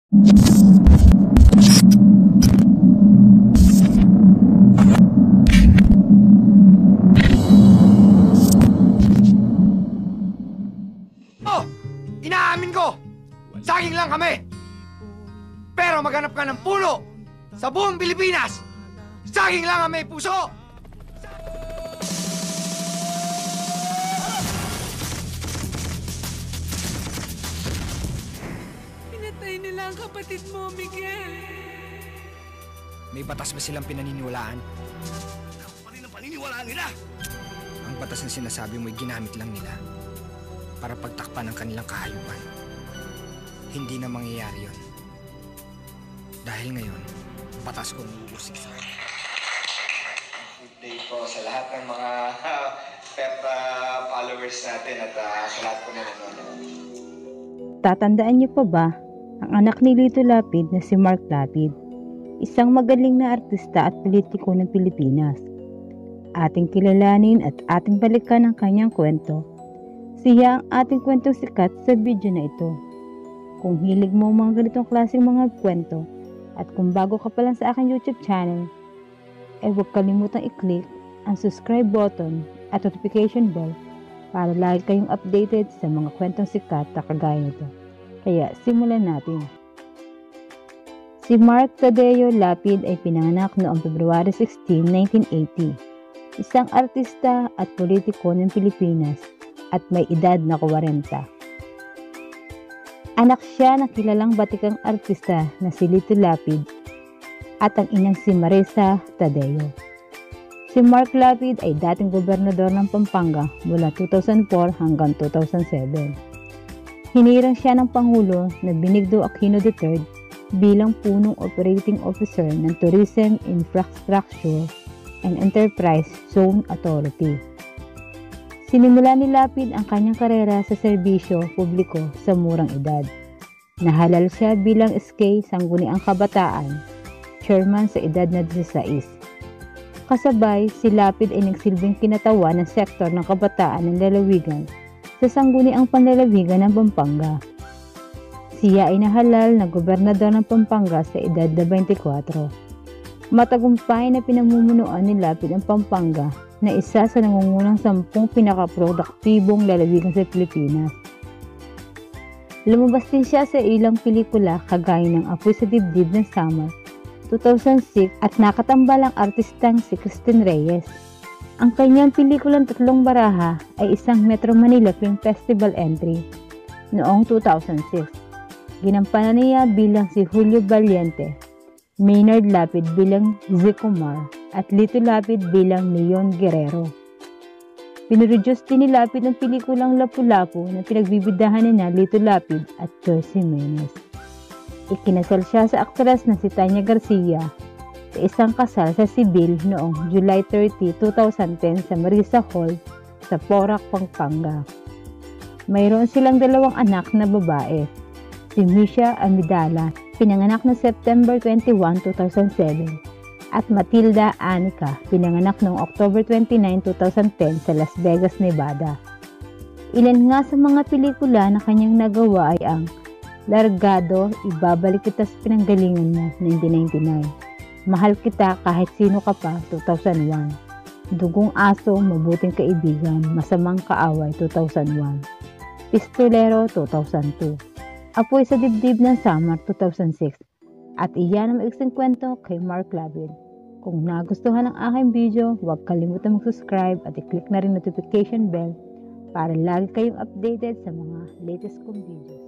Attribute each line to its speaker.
Speaker 1: Oh! Inaamin ko! Saging lang kami! Pero maghanap ka ng puno sa buong Pilipinas! Saging lang ang may puso!
Speaker 2: Pinatay nila ang kapatid mo, Miguel.
Speaker 1: May batas ba silang pinaniniwalaan?
Speaker 3: Ako pa rin ang paniniwalaan nila!
Speaker 1: Ang batas na sinasabi mo'y ginamit lang nila para pagtakpan ang kanilang kahayupan. Hindi na mangyayari yun. Dahil ngayon, batas ko uusik sa akin. Good day po sa lahat ng mga followers natin at sa lahat po na nanonood.
Speaker 4: Tatandaan niyo pa ba ang anak ni Lito Lapid na si Mark Lapid? Isang magaling na artista at politiko ng Pilipinas. Ating kilalanin at ating balikan ang kanyang kwento. Siya ang ating kwentong sikat sa video na ito. Kung hilig mo mga ganitong klaseng mga kwento at kung bago ka pa lang sa aking YouTube channel, ay huwag kalimutang i-click ang subscribe button at notification bell para lagi kayong updated sa mga kwentong sikat na kagaya nito. Kaya simulan natin. Si Mark Tadeo Lapid ay pinanganak noong February 16, 1980. Isang artista at politiko ng Pilipinas at may edad na 40. Anak siya ng kilalang batikang artista na si Lito Lapid at ang inang si Marisa Tadeo. Si Mark Lapid ay dating gobernador ng Pampanga mula 2004 hanggang 2007. Hinirang siya ng Pangulo na Benigno Aquino III bilang punong operating officer ng Tourism Infrastructure and Enterprise Zone Authority. Sinimula ni Lapid ang kanyang karera sa serbisyo publiko sa murang edad. Nahalal siya bilang SK Sangguniang Kabataan, chairman sa edad na 16. Kasabay, si Lapid ay nagsilbing kinatawan ng sektor ng kabataan ng lalawigan sa Sangguniang Panlalawigan ng Pampanga. Siya ay nahalal na gobernador ng Pampanga sa edad na 24. Matagumpay na pinamumunuan ni Lapid ang Pampanga na isa sa nangungunang 10 pinaka-produktibong lalawigan sa Pilipinas. Lumabas din siya sa ilang pelikula kagaya ng Apoy sa Dibdib ng Summer, 2006 at nakatambal ang artistang si Christine Reyes. Ang kanyang pelikulang Tatlong Baraha ay isang Metro Manila Film Festival entry noong 2006. Ginampanan niya bilang si Julio Valiente, Maynard Lapid bilang Zicomar at Lito Lapid bilang Leon Guerrero. Pinroduce din ni Lapid ng pelikulang Lapu-Lapu na pinagbibidahan niya Lito Lapid at Joyce Jimenez. Ikinasal siya sa aktres na si Tanya Garcia sa isang kasal sa sibil noong July 30, 2010 sa Marisa Hall sa Porac, Pampanga. Mayroon silang 2 anak na babae, si Misha Amidala, pinanganak na September 21, 2007, at Matilda Anica, pinanganak noong October 29, 2010 sa Las Vegas, Nevada. Ilan nga sa mga pelikula na kanyang nagawa ay ang Largado, Ibabalik Kita sa Pinanggalingan Mo, 1999, Mahal Kita Kahit Sino Ka Pa, 2001, Dugong Aso, Mabuting Kaibigan, Masamang Kaaway, 2001, Pistolero, 2002, Apoy sa Dibdib ng Summer, 2006, at iyan ang maiksing kwento kay Mark Lapid. Kung nagustuhan ang aking video, huwag kalimutan mag-subscribe at i-click na rin notification bell para lagi kayong updated sa mga latest kong videos.